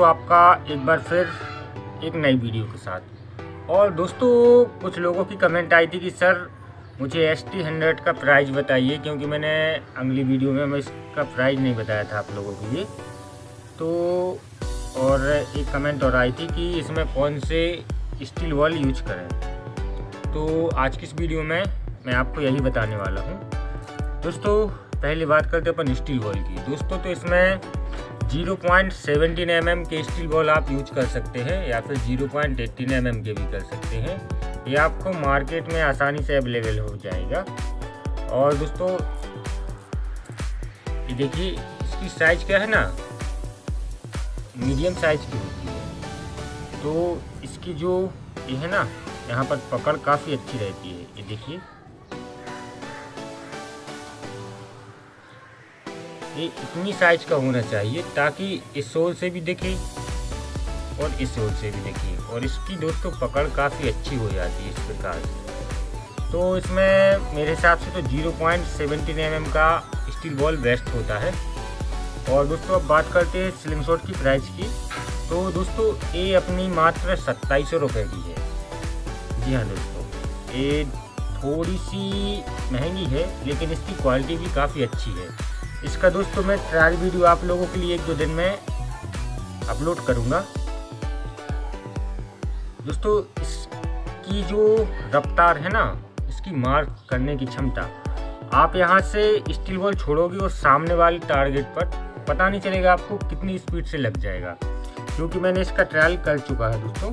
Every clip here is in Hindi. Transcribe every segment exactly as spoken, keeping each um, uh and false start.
दोस्तों आपका एक बार फिर एक नई वीडियो के साथ। और दोस्तों कुछ लोगों की कमेंट आई थी कि सर मुझे एस टी हंड्रेड का प्राइस बताइए, क्योंकि मैंने अगली वीडियो में मैं इसका प्राइस नहीं बताया था आप लोगों के लिए। तो और एक कमेंट और आई थी कि इसमें कौन से स्टील बॉल यूज करें। तो आज की इस वीडियो में मैं आपको यही बताने वाला हूँ। दोस्तों पहले बात करते हैं अपन स्टील बॉल की। दोस्तों तो इसमें zero point seventeen M M के स्टील बॉल आप यूज कर सकते हैं या फिर zero point eighteen M M के भी कर सकते हैं। ये आपको मार्केट में आसानी से अवेलेबल हो जाएगा। और दोस्तों ये देखिए इसकी साइज क्या है ना, मीडियम साइज की होती है। तो इसकी जो ये है ना, यहाँ पर पकड़ काफ़ी अच्छी रहती है। ये देखिए ये इतनी साइज का होना चाहिए ताकि इस सोल से भी दिखे और इस सोल से भी दिखे। और इसकी दोस्तों पकड़ काफ़ी अच्छी हो जाती है इस प्रकार से। तो इसमें मेरे हिसाब से तो zero point seventeen M M का स्टील बॉल बेस्ट होता है। और दोस्तों अब बात करते हैं स्लिंग शॉट की प्राइस की। तो दोस्तों ये अपनी मात्र सत्ताईस सौ रुपये की है। जी हाँ दोस्तों, ये थोड़ी सी महंगी है लेकिन इसकी क्वालिटी भी काफ़ी अच्छी है। इसका दोस्तों मैं ट्रायल वीडियो आप लोगों के लिए एक दो दिन में अपलोड करूँगा। दोस्तों इसकी जो रफ्तार है ना, इसकी मार करने की क्षमता, आप यहाँ से स्टील बॉल छोड़ोगे और सामने वाले टारगेट पर पता नहीं चलेगा आपको कितनी स्पीड से लग जाएगा, क्योंकि मैंने इसका ट्रायल कर चुका है दोस्तों।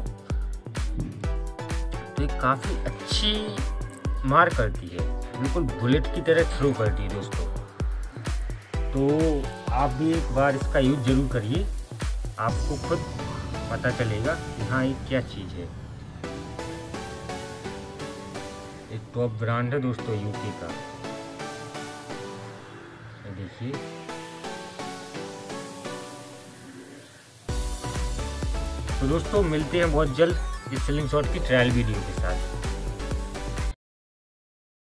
तो ये काफ़ी अच्छी मार करती है, बिल्कुल बुलेट की तरह थ्रो करती है दोस्तों। तो आप भी एक बार इसका यूज ज़रूर करिए, आपको खुद पता चलेगा कि हाँ ये क्या चीज़ है। एक टॉप ब्रांड है दोस्तों यूके का, देखिए। तो दोस्तों मिलते हैं बहुत जल्द इस स्लिंग शॉट की ट्रायल वीडियो के साथ।